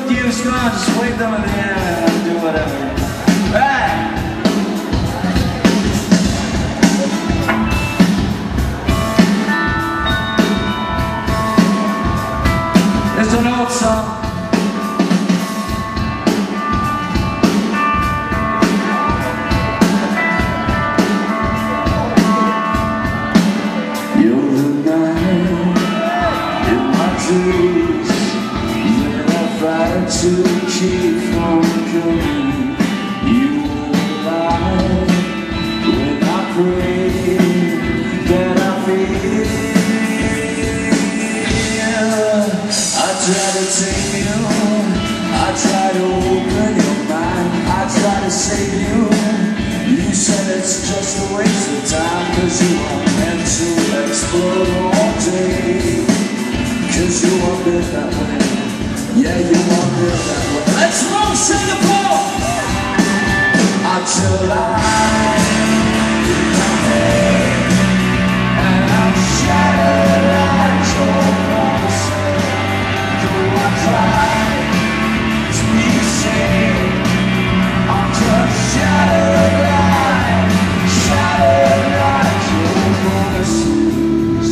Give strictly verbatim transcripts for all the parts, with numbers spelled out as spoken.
with you, so I'll just wave them in the air and I'll do whatever. Right. It's an old song. You're the night in my dreams that I fight to keep from coming. You lie when I pray that I feel. I try to take you, I try to open your mind, I try to save you. You said it's just a waste of time, cause you are meant to explode all day. Cause you want it that way, yeah, you want it that way. Let's roll Singapore! Until I and I'm shattered like your promises. Though I try to be safe, I'm just shattered like, shattered like your promises.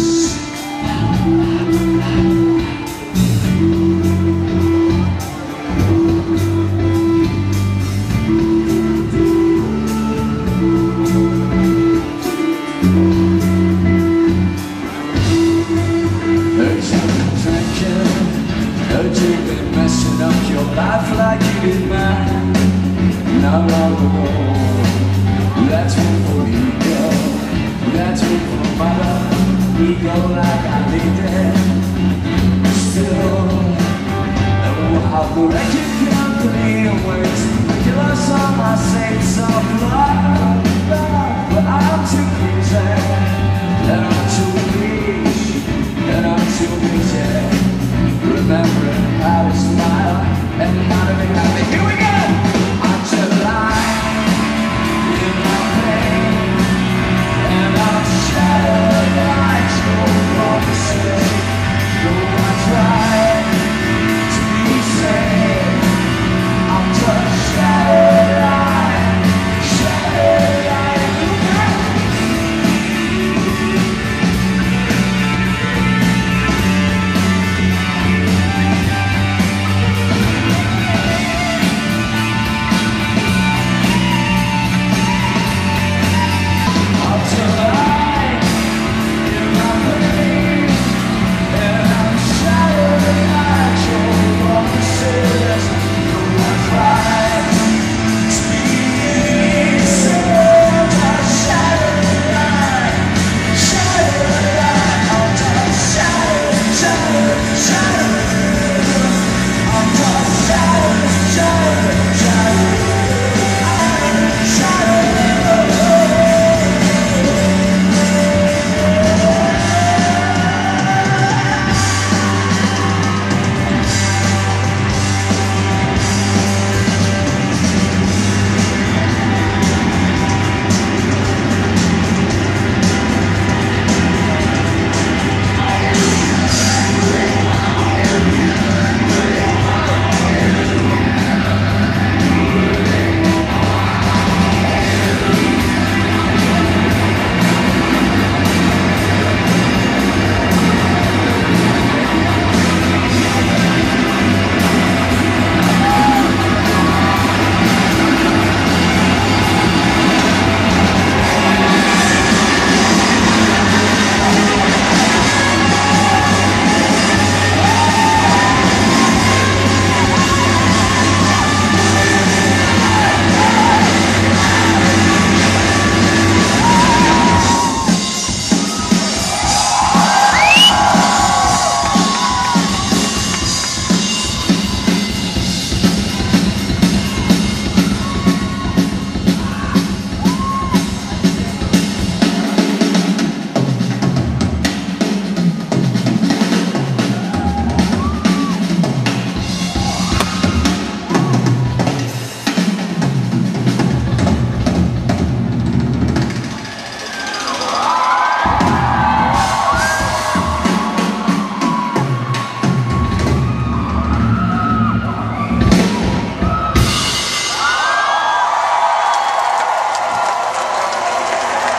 Heard you've been messing up your life like you did mine not long ago. That's one for ego, that's one for mother. Ego like I need it. Still, oh, how great you come to me and ways ridiculous on my saints of love. But I'm too crazy, and I'm too weak, and I'm too busy remembering how to smile and how to be happy. Here we go! Until I in my pain, and I'm shattered like your promises. Though I try to be safe, I'm just shattered like, shattered like you.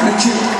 Thank you.